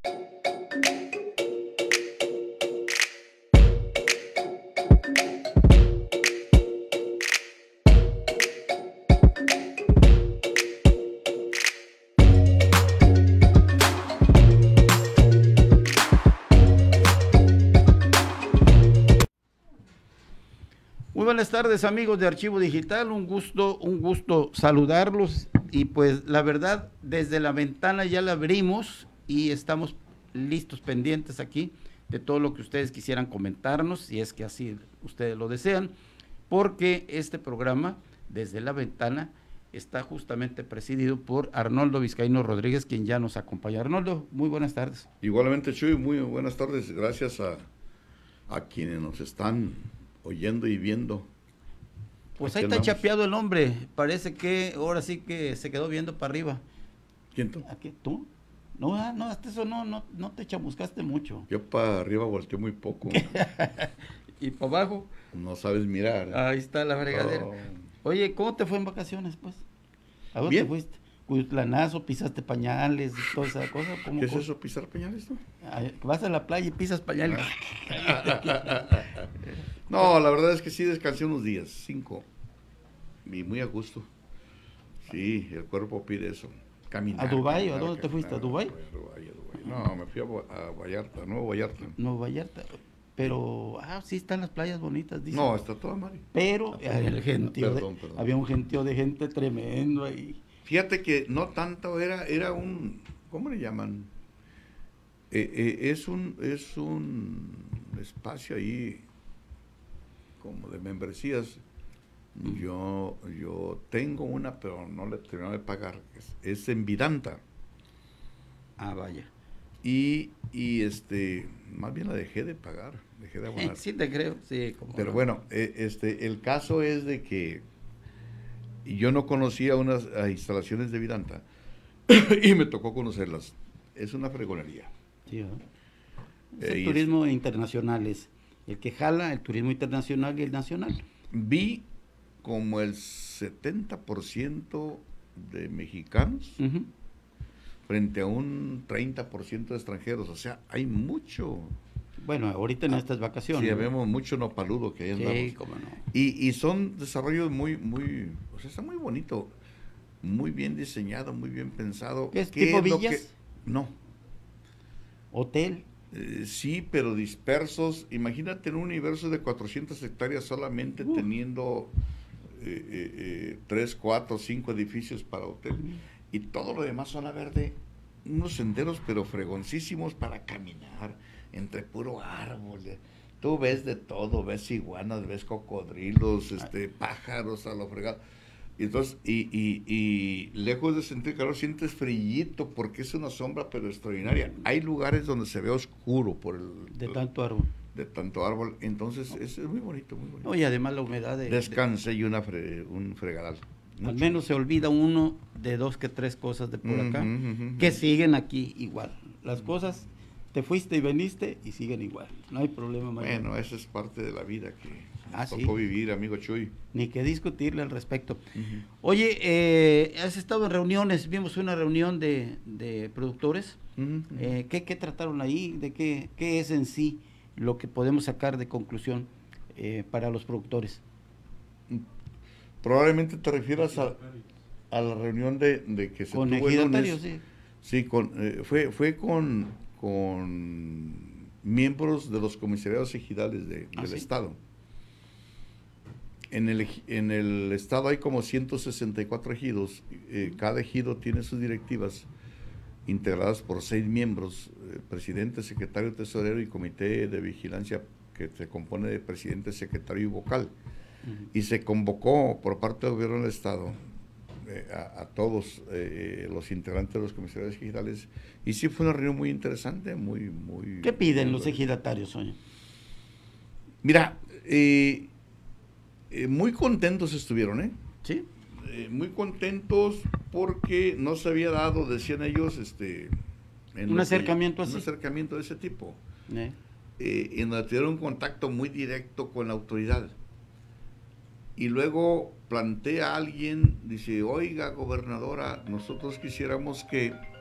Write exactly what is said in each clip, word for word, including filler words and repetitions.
Muy buenas tardes, amigos de Archivo Digital, un gusto, un gusto saludarlos y pues la verdad desde la ventana ya la abrimos y estamos listos, pendientes aquí de todo lo que ustedes quisieran comentarnos, si es que así ustedes lo desean, porque este programa desde la ventana está justamente presidido por Arnoldo Vizcaíno Rodríguez, quien ya nos acompaña. Arnoldo, muy buenas tardes. Igualmente, Chuy, muy buenas tardes, gracias a, a quienes nos están oyendo y viendo. Pues ahí está chapeado el hombre, parece que ahora sí que se quedó viendo para arriba. ¿Quién tú? ¿Aquí? ¿Tú? No, no, hasta eso no, no, no te chamuscaste mucho. Yo para arriba volteé muy poco. ¿Y para abajo? No sabes mirar. Ahí está la fregadera. Oh. Oye, ¿cómo te fue en vacaciones, pues? ¿A dónde te fuiste? Cuitlanazo, pisaste pañales, toda esa cosa. ¿Cómo, ¿Qué es cómo? eso, pisar pañales, no? Vas a la playa y pisas pañales. No, la verdad es que sí descansé unos días, cinco, y muy a gusto. Sí, el cuerpo pide eso. Caminar. ¿A Dubái? Caminar, ¿A dónde te fuiste? ¿A Dubái? A Dubái, a Dubái. No, me fui a, a Vallarta, Nuevo Vallarta. Nuevo Vallarta. Pero, ah, sí están las playas bonitas, dice. No, está toda mal. Pero ah, el gentío, perdón, de, perdón. había un gentío de gente tremendo ahí. Fíjate que no tanto, era, era un, ¿cómo le llaman? Eh, eh, es un, es un espacio ahí como de membresías. Mm. Yo, yo tengo una, pero no le termino de pagar. Es, es en Vidanta. Ah, vaya. Y, y este, más bien la dejé de pagar, dejé de abonar. Sí, te creo, sí. Como pero no. bueno, eh, este, el caso es de que yo no conocía unas instalaciones de Vidanta y me tocó conocerlas. Es una fregonería. Sí, ¿eh? Es el eh, turismo es, internacional, es el que jala el turismo internacional y el nacional. Vi como el setenta por ciento de mexicanos uh-huh. frente a un treinta por ciento de extranjeros, o sea, hay mucho. Bueno, ahorita en ah, estas vacaciones. Sí, ¿no? Vemos mucho nopaludo que ahí andamos. Sí, cómo no. Y, y son desarrollos muy, muy, o sea, está muy bonito, muy bien diseñado, muy bien pensado. ¿Qué es tipo villas? Que, no. ¿Hotel? Eh, sí, pero dispersos. Imagínate en un universo de cuatrocientas hectáreas solamente uh. teniendo eh, eh, eh, tres, cuatro, cinco edificios para hotel. Uh. Y todo lo demás zona verde, unos senderos pero fregoncísimos para caminar entre puro árbol. Tú ves de todo, ves iguanas, ves cocodrilos, este, pájaros a lo fregado. Y entonces, y, y, y lejos de sentir calor, sientes frillito porque es una sombra pero extraordinaria. Hay lugares donde se ve oscuro por el... De tanto árbol. De tanto árbol. Entonces, es, es muy bonito, muy bonito. No, y además la humedad de... Descanse de, y una fre, un fregadal. Mucho. Al menos se olvida uno de dos que tres cosas de por uh-huh, acá, uh-huh, que uh-huh. siguen aquí igual. Las uh-huh. cosas, te fuiste y veniste y siguen igual. No hay problema mayor. Bueno, esa es parte de la vida que ah, nos tocó sí. vivir, amigo Chuy. Ni que discutirle al respecto. Uh-huh. Oye, eh, has estado en reuniones, vimos una reunión de, de productores. Uh-huh. Eh, ¿qué, ¿Qué trataron ahí? ¿De qué, qué es en sí lo que podemos sacar de conclusión eh, para los productores? Probablemente te refieras a, a la reunión de, de que se con tuvo el lunes. Sí, sí con, eh, fue, fue con, con miembros de los comisariados ejidales de, ¿Ah, del sí? Estado. En el, en el Estado hay como ciento sesenta y cuatro ejidos. Eh, cada ejido tiene sus directivas integradas por seis miembros, eh, presidente, secretario, tesorero y comité de vigilancia que se compone de presidente, secretario y vocal. Uh-huh. Y se convocó por parte del gobierno del Estado eh, a, a todos eh, los integrantes de los comisarios ejidales, y sí fue una reunión muy interesante, muy... muy ¿Qué piden muy, los ejidatarios, Sonia? Mira, eh, eh, muy contentos estuvieron, ¿eh? ¿Sí? Eh, muy contentos porque no se había dado, decían ellos, este... un acercamiento que, así. Un acercamiento de ese tipo. ¿Eh? Eh, en donde tuvieron un contacto muy directo con la autoridad. Y luego plantea a alguien, dice, oiga, gobernadora, nosotros quisiéramos que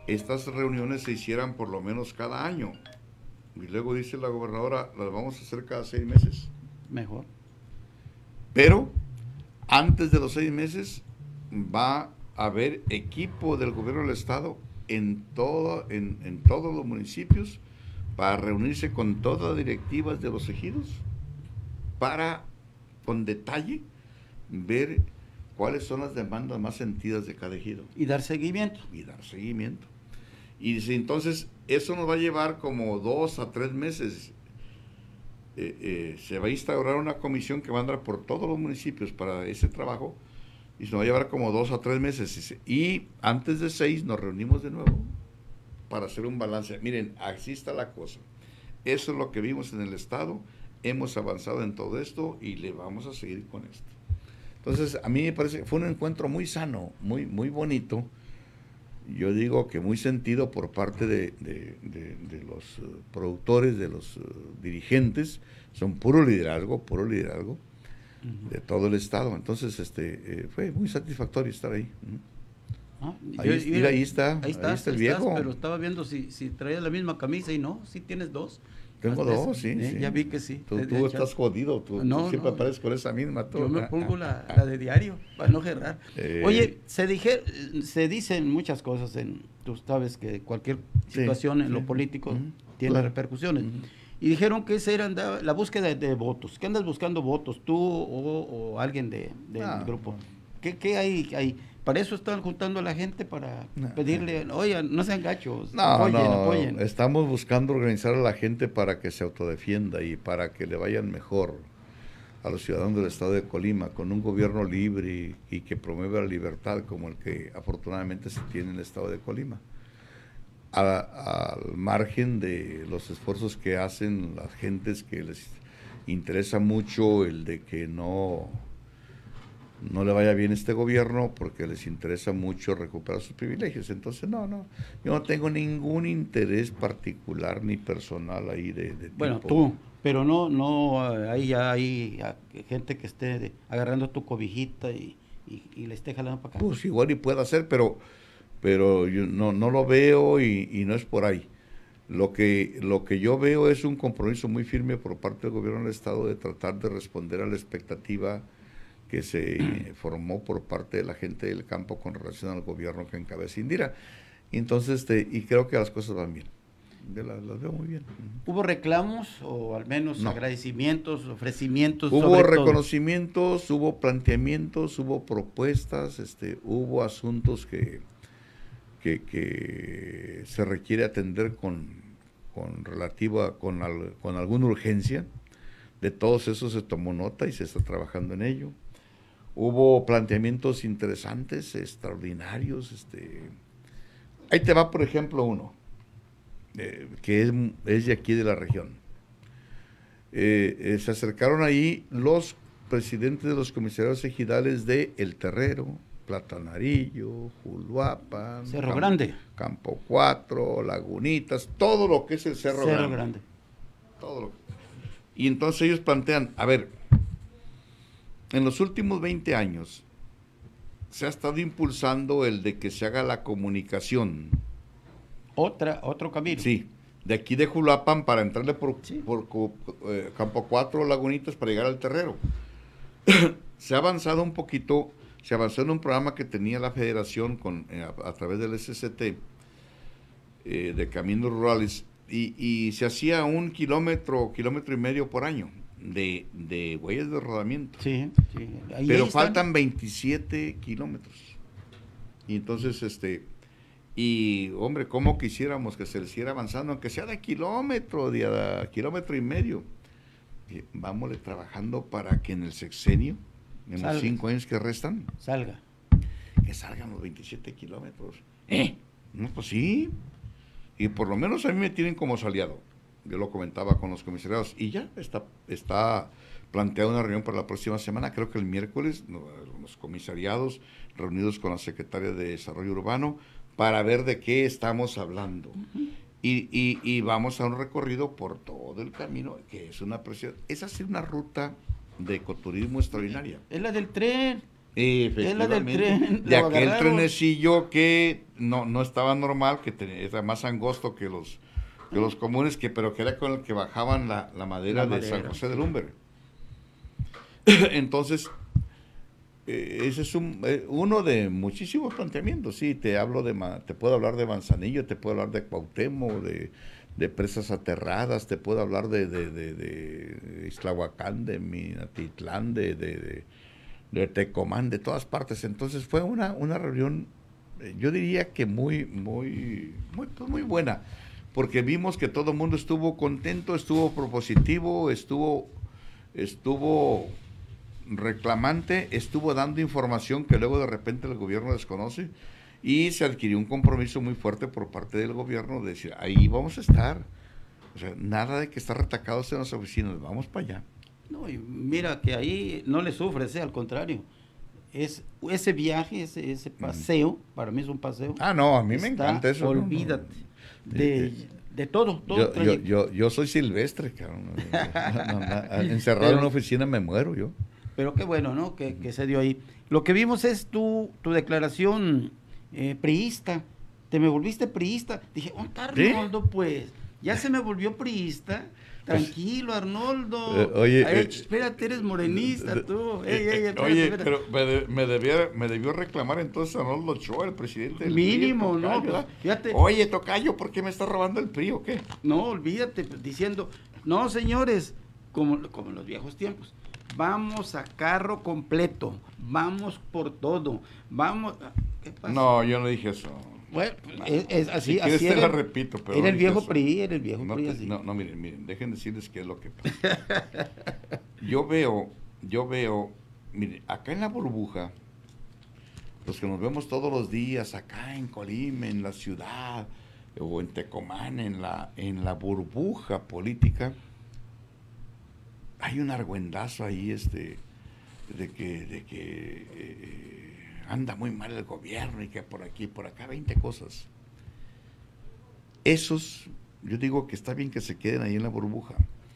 estas reuniones se hicieran por lo menos cada año. Y luego dice la gobernadora, las vamos a hacer cada seis meses. Mejor. Pero antes de los seis meses va a haber equipo del gobierno del estado en, todo, en, en todos los municipios para reunirse con todas las directivas de los ejidos para, con detalle, ver cuáles son las demandas más sentidas de cada ejido. Y dar seguimiento. Y dar seguimiento. Y dice, entonces, eso nos va a llevar como dos a tres meses. Eh, eh, se va a instaurar una comisión que va a andar por todos los municipios para ese trabajo y se nos va a llevar como dos a tres meses. Y antes de seis nos reunimos de nuevo para hacer un balance. Miren, así está la cosa. Eso es lo que vimos en el estado. Hemos avanzado en todo esto y le vamos a seguir con esto. Entonces, a mí me parece que fue un encuentro muy sano, muy, muy bonito. Yo digo que muy sentido por parte de, de, de, de los uh, productores, de los uh, dirigentes. Son puro liderazgo, puro liderazgo uh-huh. de todo el estado. Entonces, este eh, fue muy satisfactorio estar ahí. Uh-huh. Ah, ahí, yo, mira, ahí está, ahí está, ahí está el ahí viejo. Estás, pero estaba viendo si, si traías la misma camisa y no, sí tienes dos. Tengo Hasta dos, eso, sí, ¿eh? sí. Ya vi que sí. Tú, tú estás jodido, tú, no, tú siempre no, apareces con esa misma. Tú. Yo me pongo la, la de diario, para no gerrar. Eh, Oye, se dije, se dicen muchas cosas, en, tú sabes que cualquier situación sí, en sí. lo político uh-huh. tiene claro. repercusiones. Uh-huh. Y dijeron que esa era andaba, la búsqueda de, de votos. ¿Qué andas buscando votos, tú o, o alguien de, del ah, grupo? ¿Qué, qué hay ahí? Para eso están juntando a la gente para no, pedirle, oye, no sean gachos, no, apoyen, no, apoyen. Estamos buscando organizar a la gente para que se autodefienda y para que le vayan mejor a los ciudadanos del estado de Colima, con un gobierno libre y, y que promueva la libertad como el que afortunadamente se tiene en el estado de Colima. Al margen de los esfuerzos que hacen las gentes que les interesa mucho el de que no... no le vaya bien este gobierno porque les interesa mucho recuperar sus privilegios. Entonces, no, no, yo no tengo ningún interés particular ni personal ahí de, de bueno, tipo. tú, pero no, no, ahí ya hay gente que esté de, agarrando tu cobijita y, y, y le esté jalando para acá. Pues igual y puede hacer, pero, pero yo no, no lo veo y, y no es por ahí. Lo que, lo que yo veo es un compromiso muy firme por parte del gobierno del estado de tratar de responder a la expectativa que se formó por parte de la gente del campo con relación al gobierno que encabeza Indira. Entonces, este, y creo que las cosas van bien. Yo las, las veo muy bien. ¿Hubo reclamos o al menos no. agradecimientos, ofrecimientos? Hubo sobre reconocimientos, todo? Hubo planteamientos, hubo propuestas, este, hubo asuntos que, que, que se requiere atender con, con relativa, con, al, con alguna urgencia. De todos esos se tomó nota y se está trabajando en ello. Hubo planteamientos interesantes, extraordinarios. Este. Ahí te va, por ejemplo, uno, eh, que es, es de aquí de la región. Eh, eh, se acercaron ahí los presidentes de los comisarios ejidales de El Terrero, Platanarillo, Juluapan, Cerro Campo, Grande, Campo cuatro, Lagunitas, todo lo que es el Cerro, Cerro Grande. Grande. Todo lo que... Y entonces ellos plantean, a ver, en los últimos veinte años se ha estado impulsando el de que se haga la comunicación. Otra, otro camino. Sí, de aquí de Juluapan para entrarle por, sí. por eh, Campo cuatro, Lagunitas para llegar al Terrero. Se ha avanzado un poquito, se avanzó en un programa que tenía la federación con, eh, a, a través del S C T, eh, de caminos rurales, y, y se hacía un kilómetro, kilómetro y medio por año de, de huellas de rodamiento. Sí, sí. Ahí Pero ahí faltan veintisiete kilómetros. Y entonces, este, y hombre, ¿cómo quisiéramos que se les siguiera avanzando, aunque sea de kilómetro, de a, a kilómetro y medio? Y vámosle trabajando para que en el sexenio, en salga. Los cinco años que restan, salga. Que salgan los veintisiete kilómetros. ¿Eh? No, pues sí. Y por lo menos a mí me tienen como aliado. Yo lo comentaba con los comisariados. Y ya está, está planteada una reunión para la próxima semana, creo que el miércoles, los comisariados reunidos con la secretaria de Desarrollo Urbano para ver de qué estamos hablando. Uh-huh. Y, y, y vamos a un recorrido por todo el camino, que es una presión. Esa es una ruta de ecoturismo extraordinaria. Es la del tren. Es la del Efectivamente, tren. de lo aquel agarraron. trenecillo que no, no estaba normal, que tenía- era más angosto que los, que los comunes, que, pero que era con el que bajaban la, la madera La de San madera. José de Lumber. Entonces, eh, ese es un, eh, uno de muchísimos planteamientos, sí, te hablo de, Ma- te puedo hablar de Manzanillo, te puedo hablar de Cuauhtémoc, de, de presas aterradas, te puedo hablar de, de, de, de Ixtlahuacán, de Minatitlán, de, de, de, de Tecomán, de todas partes. Entonces fue una, una reunión, eh, yo diría que muy, muy, muy, pues muy buena, porque vimos que todo el mundo estuvo contento, estuvo propositivo, estuvo, estuvo reclamante, estuvo dando información que luego de repente el gobierno desconoce, y se adquirió un compromiso muy fuerte por parte del gobierno de decir, ahí vamos a estar. O sea, nada de que estar retacados en las oficinas, vamos para allá. No, y mira que ahí no le sufres, eh, al contrario. Es, ese viaje, ese, ese paseo, para mí es un paseo. Ah, no, a mí me está, encanta eso. no, no. Olvídate. De, Eh, de todo, todo Yo, yo, trayecto. yo, yo soy silvestre, cabrón. No, no, no, encerrado Pero- en una oficina me muero yo. Pero qué bueno, ¿no? Que, que se dio ahí. Lo que vimos es tu, tu declaración eh, priista. Te me volviste priista. Dije, oh, está ¿Sí? Arnoldo, pues. Ya se me volvió priista. Tranquilo, Arnoldo. Eh, oye, Ay, eh, espérate, eres morenista de- tú. eh, Ey, ey, eh, espérate, oye, espérate. pero me, de- me, debía, me debió reclamar entonces a Arnoldo Ochoa, el presidente del Mínimo, P R I, ¿no? tocayo, Pues, ¿verdad? fíjate. Oye, tocayo, ¿por qué me está robando el P R I o qué? No, olvídate, pues, diciendo, no, señores, como, como en los viejos tiempos, vamos a carro completo, vamos por todo, vamos... ¿Qué pasa? No, yo no dije eso. Bueno, es, es así, Si quieres así te era, la repito, pero era no el dije viejo eso. P R I, era el viejo No, P R I te- así. no, no, miren, miren, dejen decirles qué es lo que pasa. Yo veo, yo veo, miren, acá en la burbuja, los que nos vemos todos los días, acá en Colima, en la ciudad, o en Tecomán, en la, en la burbuja política, hay un argüendazo ahí, este, de que, de que eh, anda muy mal el gobierno y que por aquí, por acá, veinte cosas. Esos, yo digo que está bien que se queden ahí en la burbuja.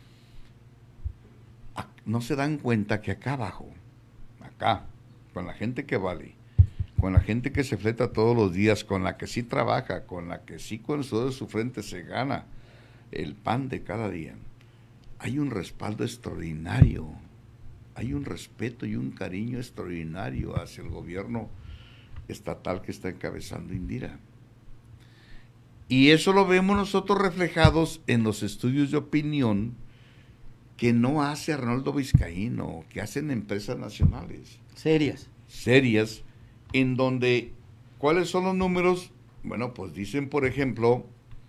A- No se dan cuenta que acá abajo, acá, con la gente que vale, con la gente que se fleta todos los días, con la que sí trabaja, con la que sí con el sudor de su frente se gana el pan de cada día, hay un respaldo extraordinario, hay un respeto y un cariño extraordinario hacia el gobierno estatal que está encabezando Indira. Y eso lo vemos nosotros reflejados en los estudios de opinión que no hace Arnoldo Vizcaíno, que hacen empresas nacionales Serias. serias, en donde, ¿cuáles son los números? Bueno, pues dicen, por ejemplo,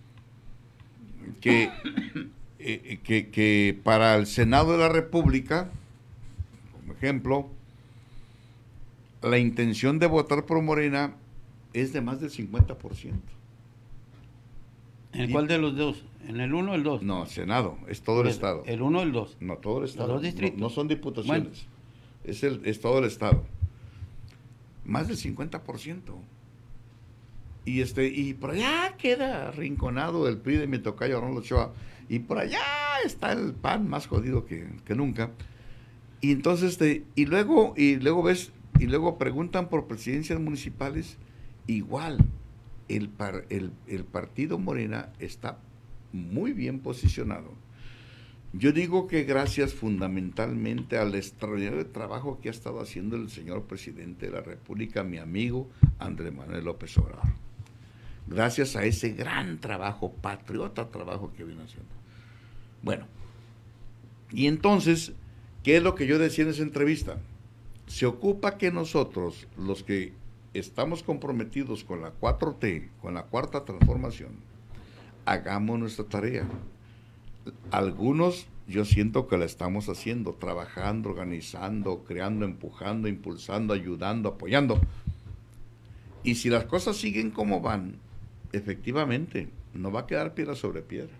que, eh, que, que para el Senado de la República, como ejemplo, la intención de votar por Morena es de más del cincuenta por ciento. ¿En Y- cuál de los dos? ¿En el uno o el dos? No, Senado, es todo el El- Estado. El uno o el dos. No, todo el Estado. dos distritos. No, no son diputaciones. Es, el, es todo el Estado. Más del cincuenta por ciento. Y, este, y por allá queda arrinconado el P R I de mi tocayo Arnoldo Ochoa. Y por allá está el P A N más jodido que, que nunca. Y entonces, este, y luego, y luego ves, y luego preguntan por presidencias municipales, igual. El, par, el, el partido Morena está muy bien posicionado. Yo digo que gracias fundamentalmente al extraordinario trabajo que ha estado haciendo el señor presidente de la República, mi amigo Andrés Manuel López Obrador. Gracias a ese gran trabajo, patriota trabajo que viene haciendo. Bueno, y entonces, ¿qué es lo que yo decía en esa entrevista? Se ocupa que nosotros, los que estamos comprometidos con la cuatro T, con la cuarta transformación, hagamos nuestra tarea. Algunos yo siento que la estamos haciendo, trabajando, organizando, creando, empujando, impulsando, ayudando, apoyando. Y si las cosas siguen como van, efectivamente, no va a quedar piedra sobre piedra.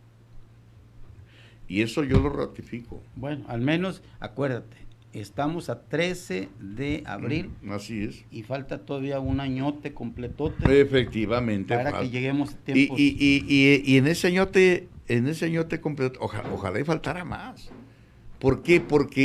Y eso yo lo ratifico. Bueno, al menos, acuérdate, estamos a trece de abril Mm, así es. y falta todavía un añote completote Efectivamente. para falta. que lleguemos a Y, tiempos. y, y, y, y en ese añote, en ese añote completo, ojalá, ojalá y faltara más. ¿Por qué? Porque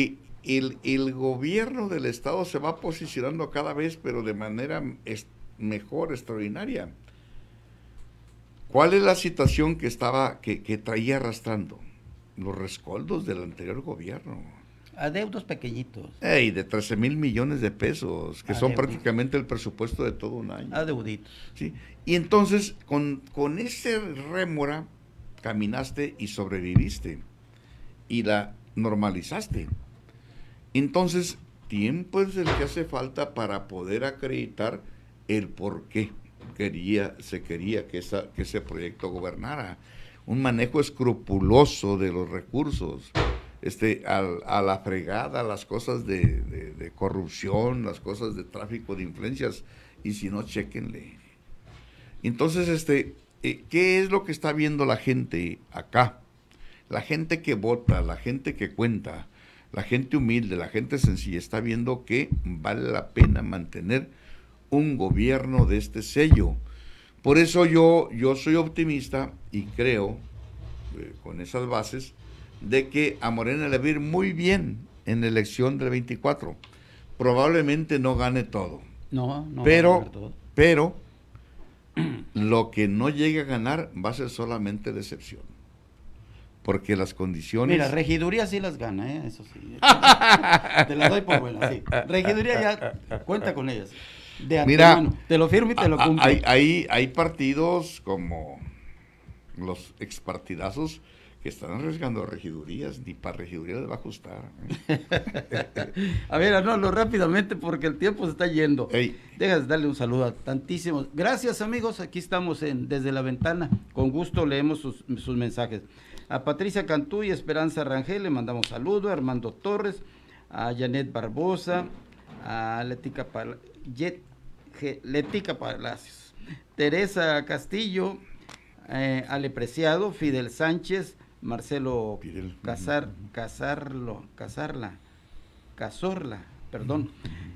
el, el gobierno del Estado se va posicionando cada vez, pero de manera es, mejor, extraordinaria. ¿Cuál es la situación que estaba, que, que traía arrastrando? Los rescoldos del anterior gobierno. Adeudos pequeñitos. Ey, de trece mil millones de pesos, que Adeuditos. Son prácticamente el presupuesto de todo un año. Adeuditos. ¿Sí? Y entonces, con, con ese rémora, caminaste y sobreviviste. Y la normalizaste. Entonces, tiempo es el que hace falta para poder acreditar el por qué quería, se quería que, esa, que ese proyecto gobernara. Un manejo escrupuloso de los recursos. Este, al, a la fregada, las cosas de, de, de corrupción, las cosas de tráfico de influencias, y si no, chéquenle. Entonces, este, eh, ¿qué es lo que está viendo la gente acá? La gente que vota, la gente que cuenta, la gente humilde, la gente sencilla, está viendo que vale la pena mantener un gobierno de este sello. Por eso yo, yo soy optimista y creo, eh, con esas bases, de que a Morena le va a ir muy bien en la elección del veinticuatro. Probablemente no gane todo. No, no pero, va a ganar todo. Pero lo que no llegue a ganar va a ser solamente decepción. Porque las condiciones... Mira, regiduría sí las gana, ¿eh? Eso sí. Te las doy por buenas, sí. Regiduría ya cuenta con ellas. De Mira, antemano. Te lo firmo y te lo cumplo. Hay, hay, hay partidos como los expartidazos que están arriesgando regidurías, ni para regidurías les va a ajustar. A ver, no, rápidamente porque el tiempo se está yendo. Ey. Dejas darle un saludo a tantísimos. Gracias, amigos, aquí estamos en Desde la Ventana. Con gusto leemos sus, sus mensajes. A Patricia Cantú y Esperanza Rangel le mandamos saludo, a Armando Torres, a Janet Barbosa, a Letica, Pal Jet, G, Letica Palacios, Teresa Castillo, eh, Ale Preciado, Fidel Sánchez, Marcelo Fidel. Casar, Casarlo, Casarla, Casorla, perdón,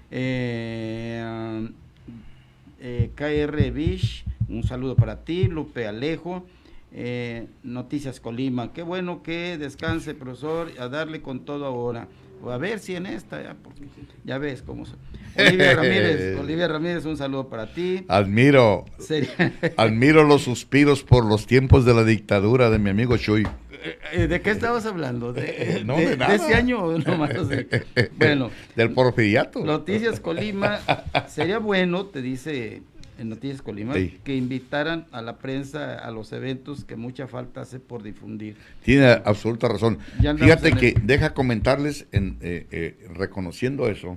eh, eh, K R Bish, un saludo para ti, Lupe Alejo, eh, Noticias Colima, qué bueno que descanse, profesor, a darle con todo ahora, o a ver si en esta, ya, porque ya ves cómo son. Olivia Ramírez, Olivia Ramírez, un saludo para ti. Admiro, Sería... admiro los suspiros por los tiempos de la dictadura de mi amigo Chuy. ¿De qué estabas hablando? ¿De, no, de, de, nada. ¿De ese año nomás? Bueno. Del porfiriato. Noticias Colima, sería bueno, te dice en Noticias Colima, sí, que invitaran a la prensa a los eventos que mucha falta hace por difundir. Tiene absoluta razón. Fíjate que el... deja comentarles, en, eh, eh, reconociendo eso,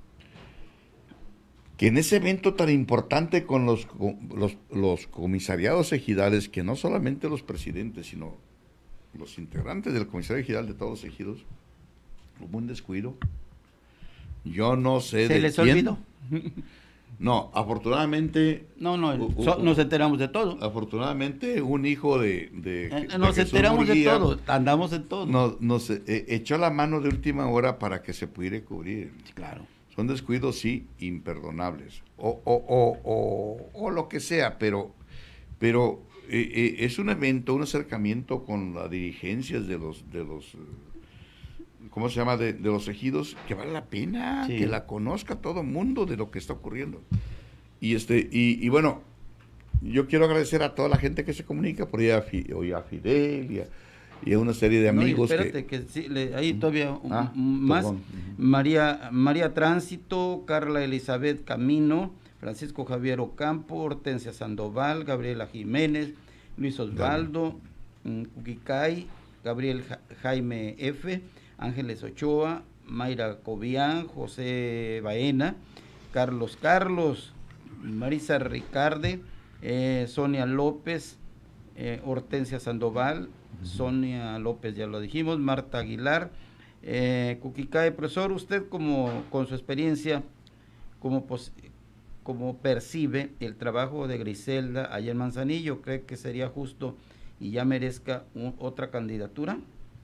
que en ese evento tan importante con los, con los, los comisariados ejidales, que no solamente los presidentes, sino los integrantes del comisario ejidal de todos los ejidos, hubo un descuido. Yo no sé ¿Se de les quién. olvidó? No, afortunadamente... No, no, uh, uh, so, nos enteramos de todo. Afortunadamente, un hijo de... de, eh, de nos Jesús enteramos Murguía, de todo, andamos en todo. Nos, nos eh, echó la mano de última hora para que se pudiera cubrir. Claro. Son descuidos, sí, imperdonables. O, o, o, o, o lo que sea, pero... pero eh, eh, es un evento, un acercamiento con las dirigencias de los... De los ¿cómo se llama? De, de los ejidos, que vale la pena, sí, que la conozca todo el mundo de lo que está ocurriendo. Y este y, y bueno, yo quiero agradecer a toda la gente que se comunica, por ahí a, Fi, a Fidel y a, y a una serie de amigos. No, espérate, que, que sí, le, ahí todavía un, ah, más. María, María Tránsito, Carla Elizabeth Camino, Francisco Javier Ocampo, Hortensia Sandoval, Gabriela Jiménez, Luis Osvaldo, Cuquicay, Gabriel ja, Jaime F., Ángeles Ochoa, Mayra Cobian, José Baena, Carlos Carlos, Marisa Ricarde, eh, Sonia López, eh, Hortensia Sandoval, uh-huh. Sonia López, ya lo dijimos, Marta Aguilar, eh, Cuquicae, profesor, usted como con su experiencia, como, como percibe el trabajo de Griselda allá en Manzanillo, ¿cree que sería justo y ya merezca un, otra candidatura?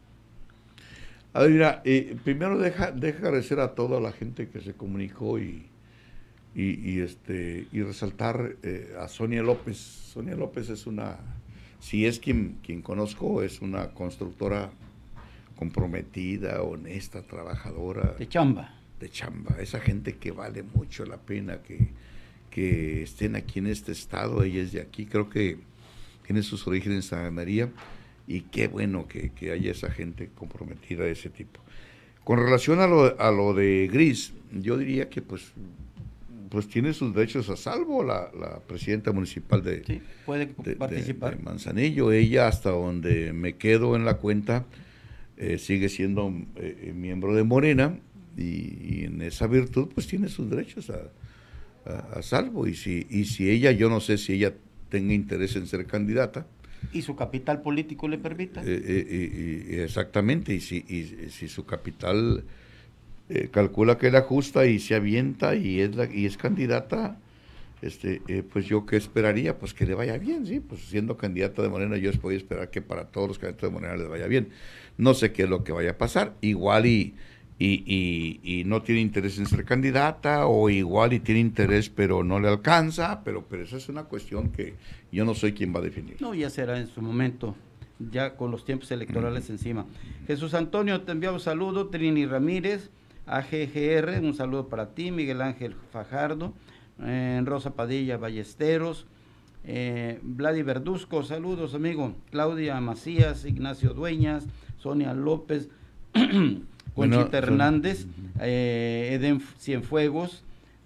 A ver, mira, eh, primero deja, deja agradecer a toda la gente que se comunicó y, y, y este y resaltar eh, a Sonia López. Sonia López es una, si es quien, quien conozco, es una constructora comprometida, honesta, trabajadora. De chamba. De chamba, esa gente que vale mucho la pena que, que estén aquí en este estado. Ella es de aquí, creo que tiene sus orígenes en Santa María, y qué bueno que, que haya esa gente comprometida de ese tipo. Con relación a lo, a lo de Gris, yo diría que pues, pues tiene sus derechos a salvo la, la presidenta municipal de, sí, puede de, participar. de, de Manzanillo. Ella, hasta donde me quedo en la cuenta, eh, sigue siendo eh, miembro de Morena, y, y en esa virtud pues tiene sus derechos a, a, a salvo, y si, y si ella, yo no sé si ella tenga interés en ser candidata, y su capital político le permita. Eh, eh, eh, exactamente, y si, y, si su capital eh, calcula que la justa y se avienta y es la, y es candidata, este eh, pues yo qué esperaría, pues que le vaya bien, sí, pues siendo candidata de Morena yo voy a esperar que para todos los candidatos de Morena les vaya bien. No sé qué es lo que vaya a pasar, igual y Y, y, y no tiene interés en ser candidata, o igual y tiene interés pero no le alcanza, pero, pero esa es una cuestión que yo no soy quien va a definir. No, ya será en su momento, ya con los tiempos electorales uh-huh. encima. Jesús Antonio, te enviamos saludo. Trini Ramírez, A G G R, un saludo para ti. Miguel Ángel Fajardo, eh, Rosa Padilla Ballesteros, eh, Vladi Verduzco, saludos amigo. Claudia Macías, Ignacio Dueñas, Sonia López, Conchita bueno, Hernández, eh, Eden Cienfuegos,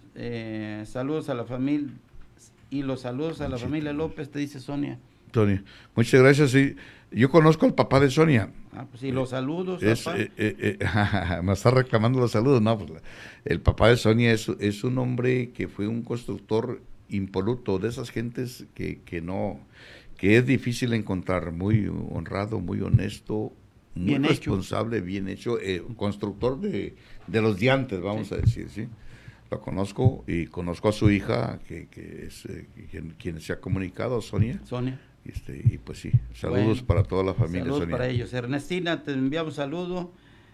eh, saludos a la familia, y los saludos a la Conchita. Familia López, te dice Sonia. Sonia, muchas gracias, sí. Yo conozco al papá de Sonia. Ah, pues sí, los saludos, es, papá. Eh, eh, eh, me está reclamando los saludos, no, pues el papá de Sonia es, es un hombre que fue un constructor impoluto, de esas gentes que, que no, que es difícil encontrar, muy honrado, muy honesto, muy bien responsable, hecho. bien hecho, eh, constructor de, de los diantes, vamos sí. a decir, ¿sí? Lo conozco, y conozco a su hija, que, que es eh, quien, quien se ha comunicado, Sonia. Sonia. Este, y pues sí, saludos bueno, para toda la familia. Saludos Sonia. para ellos. Ernestina, te enviamos saludo.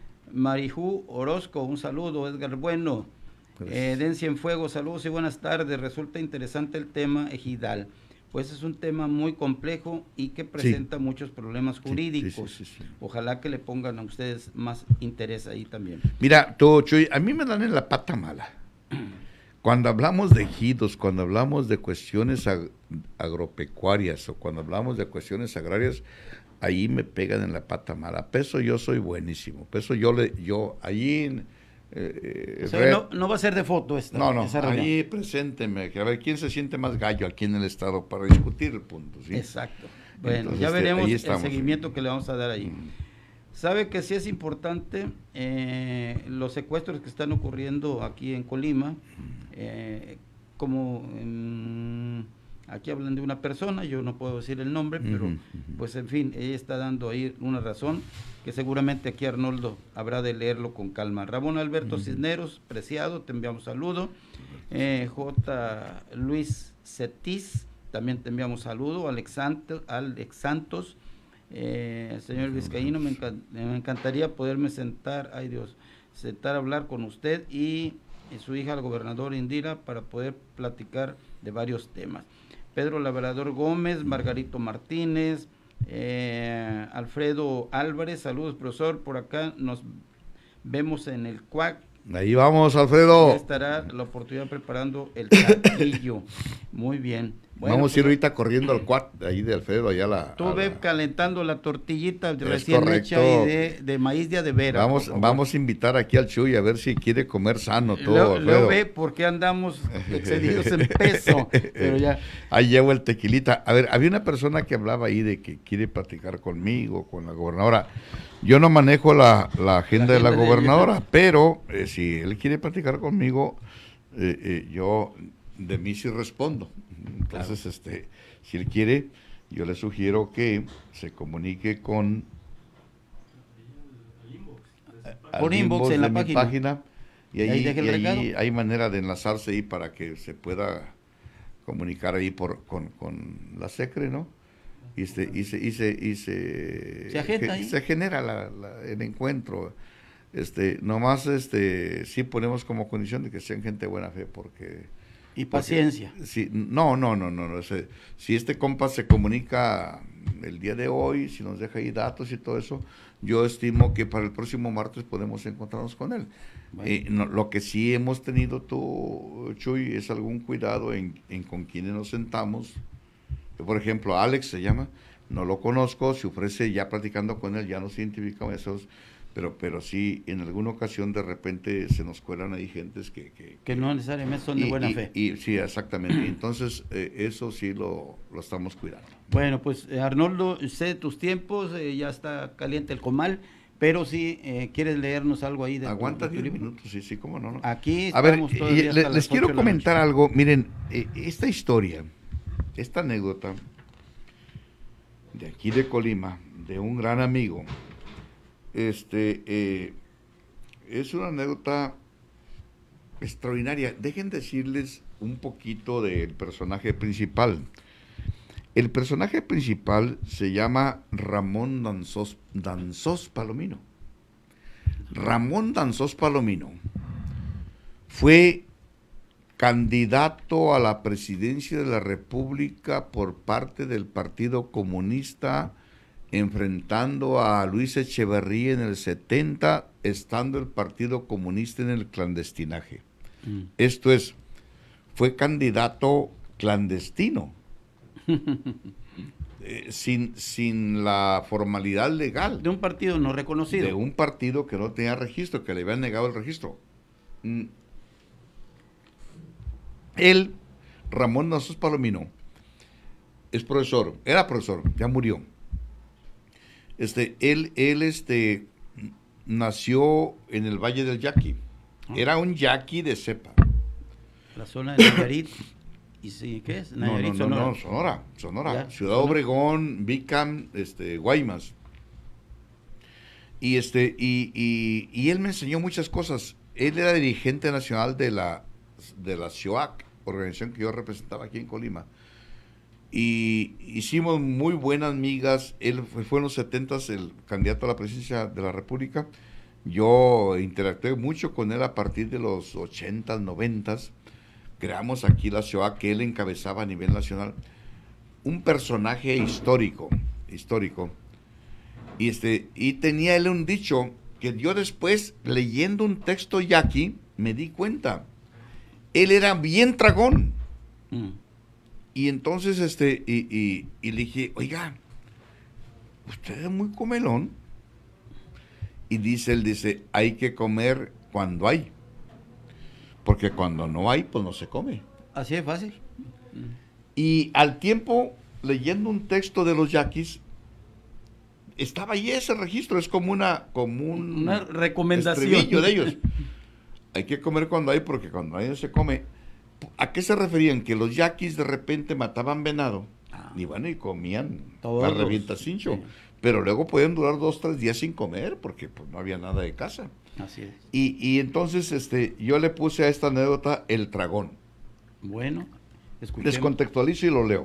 Marijú Orozco, un saludo. Edgar Bueno, pues, eh, Den Cienfuegos, saludos y buenas tardes. Resulta interesante el tema ejidal. Pues es un tema muy complejo y que presenta sí. muchos problemas jurídicos. Sí, sí, sí, sí. Ojalá que le pongan a ustedes más interés ahí también. Mira, tú, Chuy, a mí me dan en la pata mala. Cuando hablamos de ejidos, cuando hablamos de cuestiones ag agropecuarias o cuando hablamos de cuestiones agrarias, ahí me pegan en la pata mala. Peso yo soy buenísimo. Peso yo, le, yo allí... Eh, o sea, no, no va a ser de foto esta. No, no, ahí presénteme, que a ver quién se siente más gallo aquí en el estado para discutir el punto, ¿sí? Exacto. Bueno, entonces, ya veremos este, el seguimiento que le vamos a dar ahí. Mm. Sabe que sí es importante eh, los secuestros que están ocurriendo aquí en Colima, eh, como en, aquí hablan de una persona, yo no puedo decir el nombre, pero uh-huh, uh-huh. pues en fin, ella está dando ahí una razón que seguramente aquí Arnoldo habrá de leerlo con calma. Ramón Alberto uh-huh. Cisneros, preciado, te enviamos saludo. Eh, J. Luis Cetis, también te enviamos saludo. Alex Santos, Alex Santos eh, señor Vizcaíno, me, encan me encantaría poderme sentar, ay Dios, sentar a hablar con usted y, y su hija, el gobernador Indira, para poder platicar de varios temas. Pedro Labrador Gómez, Margarito Martínez, eh, Alfredo Álvarez, saludos profesor, por acá nos vemos en el Cuac. Ahí vamos, Alfredo. Ya estará la oportunidad preparando el taquillo. Muy bien. Bueno, vamos pues, a ir ahorita corriendo al Cuac, ahí de Alfredo, allá la... Tú ve la... calentando la tortillita recién correcto. hecha y de, de maíz de adevera. Vamos, vamos a invitar aquí al Chuy a ver si quiere comer sano todo, Luego, Alfredo. luego ve por qué andamos excedidos en peso, pero ya... Ahí llevo el tequilita. A ver, había una persona que hablaba ahí de que quiere platicar conmigo, con la gobernadora. Yo no manejo la, la agenda la de la gobernadora, de pero eh, si él quiere platicar conmigo, eh, eh, yo de mí sí respondo. Entonces, claro. este, si él quiere, yo le sugiero que se comunique con por inbox en la página. página y ahí, y ahí hay manera de enlazarse ahí para que se pueda comunicar ahí por con, con la secre, ¿no? Y se, y se, y se, y se, ¿Se, agenda ahí? se genera la, la, el encuentro. Este, nomás este, sí ponemos como condición de que sean gente de buena fe, porque... Y paciencia. Porque, si, no, no, no, no, no. Si este compa se comunica el día de hoy, si nos deja ahí datos y todo eso, yo estimo que para el próximo martes podemos encontrarnos con él. Bueno. Eh, no, lo que sí hemos tenido tú, Chuy, es algún cuidado en, en con quienes nos sentamos. Por ejemplo, Alex se llama, no lo conozco, se ofrece ya platicando con él, ya nos identificamos esos, pero, pero sí, en alguna ocasión de repente se nos cuelan ahí gentes que... Que, que no necesariamente son de y, buena y, fe. Y, sí, exactamente. Entonces, eh, eso sí lo, lo estamos cuidando. Bueno, pues eh, Arnoldo, sé de tus tiempos, eh, ya está caliente el comal, pero si eh, quieres leernos algo ahí de Aguanta tu, de tu diez libro. minutos, sí, sí, cómo no, no. Aquí a ver, todavía le, les quiero comentar algo. Miren, eh, esta historia, esta anécdota de aquí de Colima, de un gran amigo, este, eh, es una anécdota extraordinaria. Dejen decirles un poquito del personaje principal. El personaje principal se llama Ramón Danzós, Danzós Palomino. Ramón Danzós Palomino fue candidato a la presidencia de la República por parte del Partido Comunista, enfrentando a Luis Echeverría en el setenta, estando el Partido Comunista en el clandestinaje. Mm. Esto es, fue candidato clandestino, eh, sin, sin la formalidad legal. De un partido no reconocido. De un partido que no tenía registro, que le habían negado el registro. Mm. Él, Ramón Danzós Palomino, es profesor, era profesor, ya murió. Este, él, él, este, nació en el Valle del Yaqui. Era un yaqui de cepa. La zona de Nayarit. ¿Y sí, qué es? Nayarit, no, no, Sonora. no, Sonora, Sonora. ¿Ya? Ciudad Sonora. Obregón, Bicam, este, Guaymas. Y este, y, y, y él me enseñó muchas cosas. Él era dirigente nacional de la, de la C I O A C, organización que yo representaba aquí en Colima. Y hicimos muy buenas migas. Él fue, fue en los setentas el candidato a la presidencia de la República. Yo interactué mucho con él a partir de los ochentas, noventas. Creamos aquí la C I O A que él encabezaba a nivel nacional. Un personaje histórico, histórico. Y, este, y tenía él un dicho que yo después, leyendo un texto yaqui, me di cuenta. Él era bien tragón. Mm. Y entonces, este, y, y, y le dije, oiga, usted es muy comelón. Y dice, él dice, hay que comer cuando hay. Porque cuando no hay, pues no se come. Así es fácil. Y al tiempo, leyendo un texto de los yaquis, estaba ahí ese registro, es como una, como un una recomendación de ellos. Hay que comer cuando hay, porque cuando hay no se come. ¿A qué se referían? Que los yaquis de repente mataban venado, ah. y bueno, y comían para revientacincho, sí. Pero luego podían durar dos, tres días sin comer, porque pues no había nada de casa. Así es. Y, y entonces este, yo le puse a esta anécdota el tragón. Bueno, escuchemos. Descontextualizo y lo leo.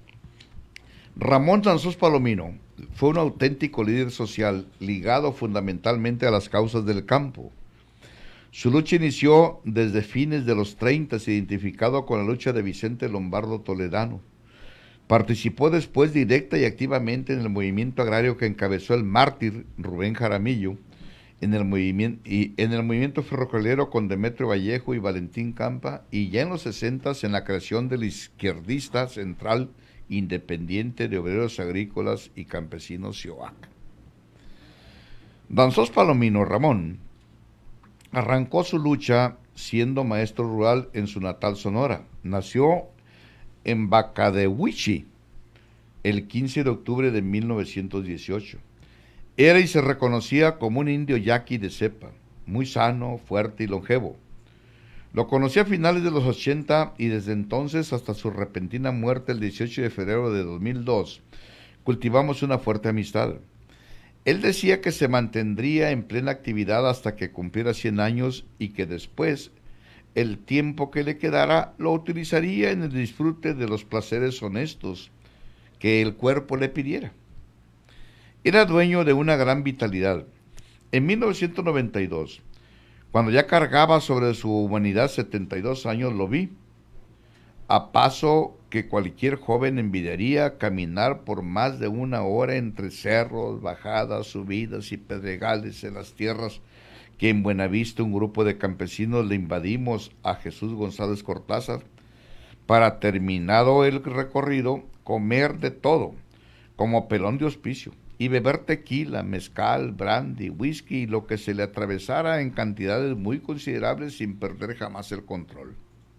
Ramón Danzós Palomino fue un auténtico líder social, ligado fundamentalmente a las causas del campo. Su lucha inició desde fines de los treinta, identificado con la lucha de Vicente Lombardo Toledano. Participó después directa y activamente en el movimiento agrario que encabezó el mártir Rubén Jaramillo, en el movimiento, y en el movimiento ferrocarrilero con Demetrio Vallejo y Valentín Campa, y ya en los sesentas en la creación del izquierdista central independiente de obreros agrícolas y campesinos C I O A C. Danzós Palomino Ramón arrancó su lucha siendo maestro rural en su natal Sonora. Nació en Bacadehuichi el quince de octubre de mil novecientos dieciocho. Era y se reconocía como un indio yaqui de cepa, muy sano, fuerte y longevo. Lo conocí a finales de los ochenta y desde entonces hasta su repentina muerte el dieciocho de febrero de dos mil dos, cultivamos una fuerte amistad. Él decía que se mantendría en plena actividad hasta que cumpliera cien años y que después, el tiempo que le quedara, lo utilizaría en el disfrute de los placeres honestos que el cuerpo le pidiera. Era dueño de una gran vitalidad. En mil novecientos noventa y dos, cuando ya cargaba sobre su humanidad setenta y dos años, lo vi, a paso que cualquier joven envidiaría caminar por más de una hora entre cerros, bajadas, subidas y pedregales en las tierras que en Buenavista un grupo de campesinos le invadimos a Jesús González Cortázar, para terminado el recorrido comer de todo, como pelón de hospicio, y beber tequila, mezcal, brandy, whisky y lo que se le atravesara en cantidades muy considerables sin perder jamás el control.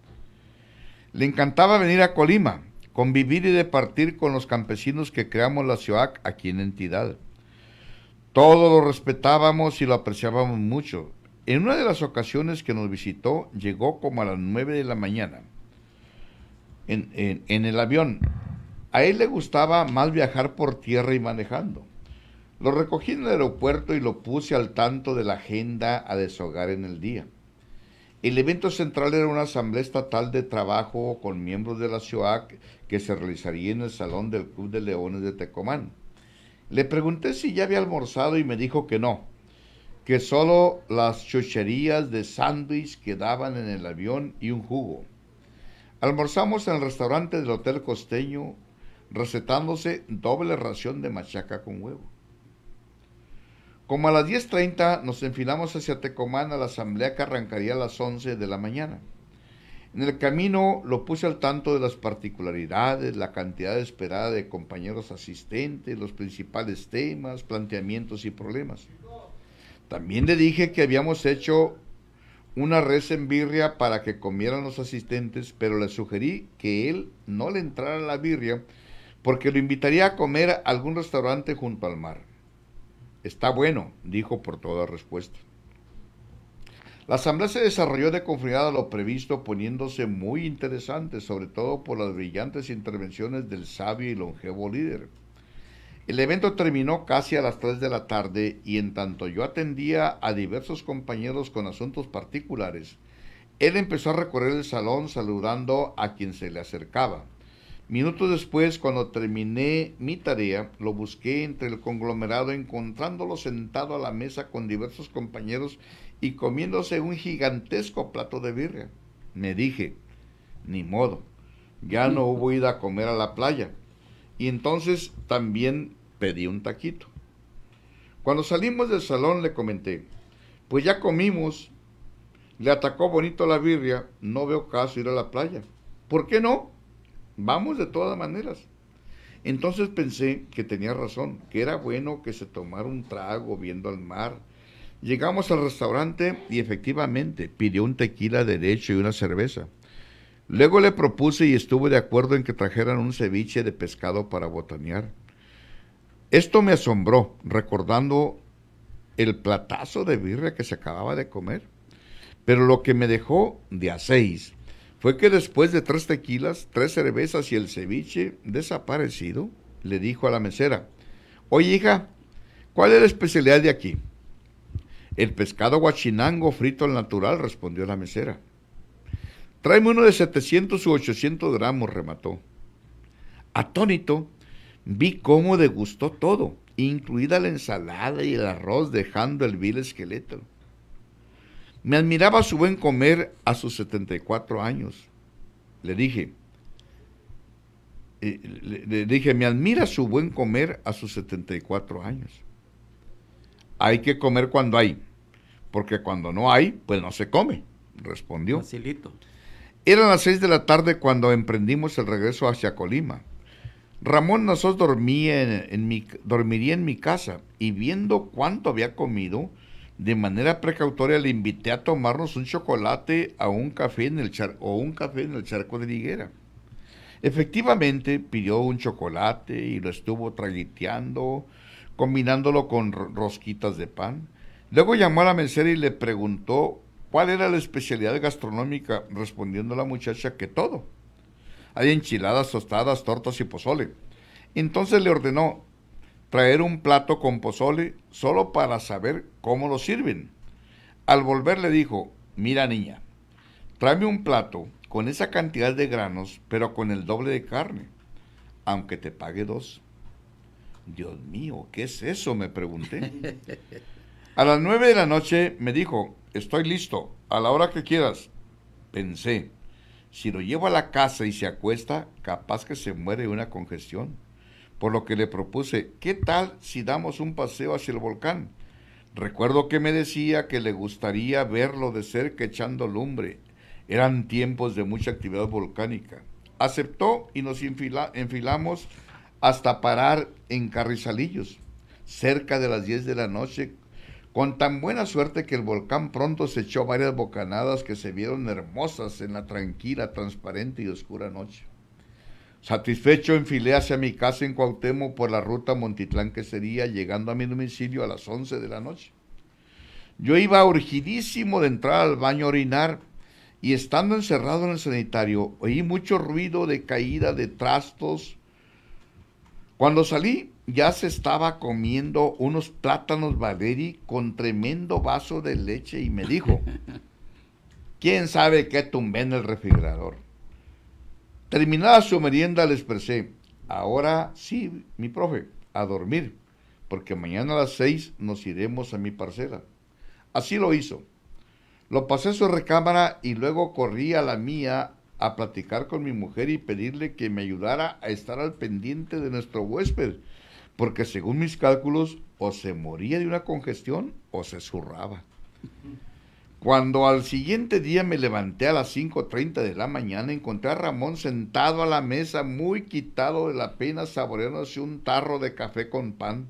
Le encantaba venir a Colima, convivir y departir con los campesinos que creamos la ciudad aquí en entidad. Todos lo respetábamos y lo apreciábamos mucho. En una de las ocasiones que nos visitó, llegó como a las nueve de la mañana en, en, en el avión. A él le gustaba más viajar por tierra y manejando. Lo recogí en el aeropuerto y lo puse al tanto de la agenda a deshogar en el día. El evento central era una asamblea estatal de trabajo con miembros de la ciudad que se realizaría en el salón del Club de Leones de Tecomán. Le pregunté si ya había almorzado y me dijo que no, que solo las chucherías de sándwich que daban en el avión y un jugo. Almorzamos en el restaurante del Hotel Costeño, recetándose doble ración de machaca con huevo. Como a las diez treinta nos enfilamos hacia Tecomán a la asamblea que arrancaría a las once de la mañana. En el camino lo puse al tanto de las particularidades, la cantidad esperada de compañeros asistentes, los principales temas, planteamientos y problemas. También le dije que habíamos hecho una res en birria para que comieran los asistentes, pero le sugerí que él no le entrara a la birria porque lo invitaría a comer a algún restaurante junto al mar. Está bueno, dijo por toda respuesta. La asamblea se desarrolló de conformidad a lo previsto, poniéndose muy interesante, sobre todo por las brillantes intervenciones del sabio y longevo líder. El evento terminó casi a las tres de la tarde y en tanto yo atendía a diversos compañeros con asuntos particulares, él empezó a recorrer el salón saludando a quien se le acercaba. Minutos después, cuando terminé mi tarea, lo busqué entre el conglomerado, encontrándolo sentado a la mesa con diversos compañeros y comiéndose un gigantesco plato de birria. Me dije, ni modo, ya no hubo ida a comer a la playa. Y entonces también pedí un taquito. Cuando salimos del salón le comenté, pues ya comimos, le atacó bonito la birria, no veo caso ir a la playa. ¿Por qué no? Vamos de todas maneras. Entonces pensé que tenía razón, que era bueno que se tomara un trago viendo al mar. Llegamos al restaurante y efectivamente pidió un tequila derecho y una cerveza. Luego le propuse y estuvo de acuerdo en que trajeran un ceviche de pescado para botanear. Esto me asombró, recordando el platazo de birria que se acababa de comer. Pero lo que me dejó de a seis fue que después de tres tequilas, tres cervezas y el ceviche desaparecido, le dijo a la mesera, oye hija, ¿cuál es la especialidad de aquí? El pescado guachinango frito al natural, respondió la mesera. Tráeme uno de setecientos u ochocientos gramos, remató. Atónito, vi cómo degustó todo, incluida la ensalada y el arroz, dejando el vil esqueleto. Me admiraba su buen comer a sus setenta y cuatro años. Le dije, eh, le, le dije, me admira su buen comer a sus setenta y cuatro años. Hay que comer cuando hay, porque cuando no hay, pues no se come, respondió. Facilito. Eran las seis de la tarde cuando emprendimos el regreso hacia Colima. Ramón Nazós dormía en, en mi, dormiría en mi casa y viendo cuánto había comido, de manera precautoria le invité a tomarnos un chocolate a un café en el char o un café en el charco de Higuera. Efectivamente, pidió un chocolate y lo estuvo traguiteando, combinándolo con rosquitas de pan. Luego llamó a la mesera y le preguntó cuál era la especialidad gastronómica, respondiendo la muchacha que todo. Hay enchiladas, tostadas, tortas y pozole. Entonces le ordenó traer un plato con pozole solo para saber cómo lo sirven. Al volver le dijo, mira niña, tráeme un plato con esa cantidad de granos, pero con el doble de carne, aunque te pague dos. Dios mío, ¿qué es eso?, me pregunté. A las nueve de la noche me dijo, estoy listo, a la hora que quieras. Pensé, Si lo llevo a la casa y se acuesta, capaz que se muere de una congestión. Por lo que le propuse, ¿qué tal si damos un paseo hacia el volcán? Recuerdo que me decía que le gustaría verlo de cerca echando lumbre. Eran tiempos de mucha actividad volcánica. Aceptó y nos enfila, enfilamos hasta parar en Carrizalillos, cerca de las diez de la noche, con tan buena suerte que el volcán pronto se echó varias bocanadas que se vieron hermosas en la tranquila, transparente y oscura noche. Satisfecho, enfilé hacia mi casa en Cuauhtémoc por la ruta Montitlán que sería, llegando a mi domicilio a las once de la noche. Yo iba urgidísimo de entrar al baño a orinar, y estando encerrado en el sanitario, oí mucho ruido de caída de trastos. Cuando salí, ya se estaba comiendo unos plátanos Valeri con tremendo vaso de leche y me dijo, ¿quién sabe qué tumbé en el refrigerador? Terminada su merienda le expresé, ahora sí, mi profe, a dormir, porque mañana a las seis nos iremos a mi parcela. Así lo hizo. Lo pasé a su recámara y luego corrí a la mía a platicar con mi mujer y pedirle que me ayudara a estar al pendiente de nuestro huésped, porque según mis cálculos, o se moría de una congestión o se zurraba. Cuando al siguiente día me levanté a las cinco treinta de la mañana, encontré a Ramón sentado a la mesa, muy quitado de la pena, saboreándose un tarro de café con pan.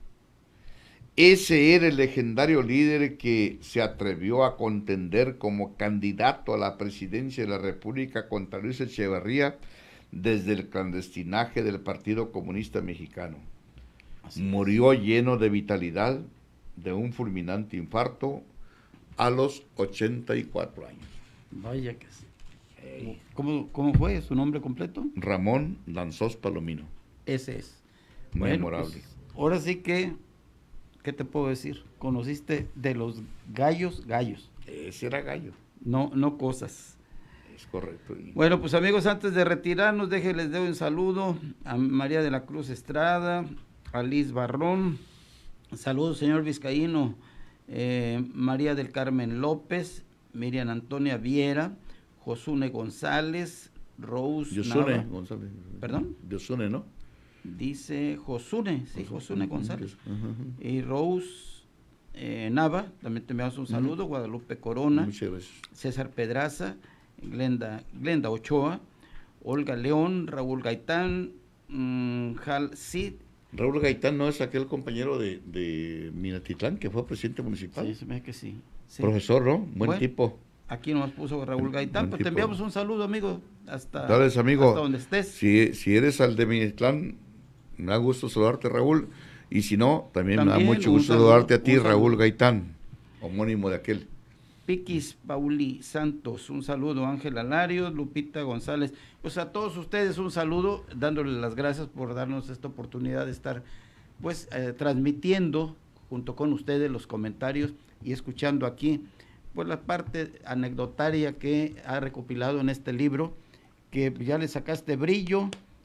Ese era el legendario líder que se atrevió a contender como candidato a la presidencia de la República contra Luis Echeverría desde el clandestinaje del Partido Comunista Mexicano. Así Murió es. Lleno de vitalidad de un fulminante infarto a los ochenta y cuatro años. Vaya que sí. Hey. ¿Cómo, ¿Cómo fue su nombre completo? Ramón Lanzós Palomino. Ese es. Memorable. Bueno, pues, ahora sí que, ¿qué te puedo decir? Conociste de los gallos, gallos. Ese era gallo. No, no cosas. Es correcto. Bueno, pues amigos, antes de retirarnos, déjenles doy un saludo a María de la Cruz Estrada, a Liz Barrón, saludos señor Vizcaíno, eh, María del Carmen López, Miriam Antonia Viera, Josune González, Rose Yosune Nava. González. ¿Perdón? Yosune, ¿no? Dice Josune, sí, Josune González. Uh-huh. Y Rose eh, Nava, también te enviamos un saludo, uh-huh. Guadalupe Corona, muchas gracias. César Pedraza, Glenda, Glenda Ochoa, Olga León, Raúl Gaitán, mmm, Hal Cid. Raúl Gaitán no es aquel compañero de, de Minatitlán que fue presidente municipal. Sí, se me hace que sí. sí. Profesor, ¿no? Buen bueno, tipo. Aquí nomás puso Raúl Gaitán, pues tipo. Te enviamos un saludo, amigo, hasta, Dales, amigo, hasta donde estés. Si, si eres al de Minatitlán, me da gusto saludarte, Raúl, y si no, también, también me da mucho gusto saludo, saludarte a ti, Raúl Gaitán, homónimo de aquel. Piquis Pauli Santos, un saludo, Ángela Larios, Lupita González, pues a todos ustedes un saludo, dándoles las gracias por darnos esta oportunidad de estar pues eh, transmitiendo junto con ustedes los comentarios y escuchando aquí pues la parte anecdotaria que ha recopilado en este libro, que ya le sacaste brillo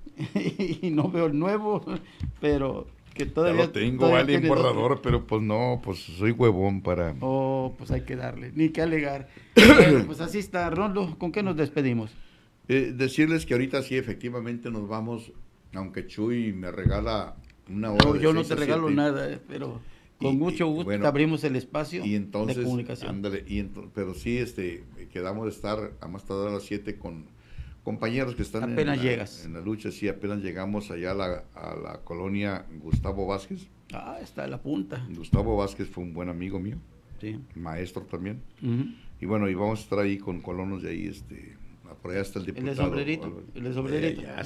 y no veo el nuevo, pero que todavía... Ya lo tengo, vale, en borrador, pero pues no, pues soy huevón para... Oh, pues hay que darle, ni que alegar. Bueno, pues así está, Arnoldo, ¿con qué nos despedimos? Eh, decirles que ahorita sí, efectivamente nos vamos, aunque Chuy me regala una hora. No, yo no te regalo nada, eh, pero con y, mucho gusto bueno, te abrimos el espacio y entonces, de comunicación. Ándale, y ent pero sí, este, quedamos de estar a más tardar a las siete con compañeros que están apenas en, llegas. La, en la lucha, sí, apenas llegamos allá a la, a la colonia Gustavo Vázquez. Ah, está en la punta. Gustavo Vázquez fue un buen amigo mío, sí. Maestro también. Uh-huh. Y bueno, y vamos a estar ahí con colonos de ahí, este, por allá está el diputado. El de sombrerito, el de sombrerito. Eh,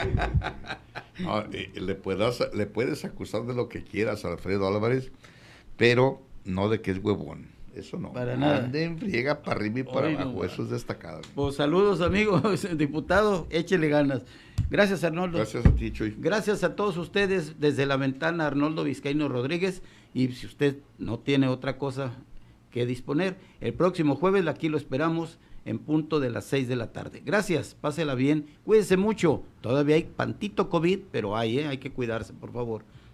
no, eh, le, puedas, le puedes acusar de lo que quieras a Alfredo Álvarez, pero no de que es huevón. Eso no. Para nada. Anden, friega para arriba y para Hoy abajo. No, eso es destacado. Pues saludos, amigos. Diputado, échele ganas. Gracias, Arnoldo. Gracias a ti, Chuy. Gracias a todos ustedes desde la ventana, Arnoldo Vizcaíno Rodríguez. Y si usted no tiene otra cosa que disponer, el próximo jueves aquí lo esperamos en punto de las seis de la tarde. Gracias, pásela bien, cuídense mucho. Todavía hay tantito COVID, pero hay, ¿eh? Hay que cuidarse, por favor.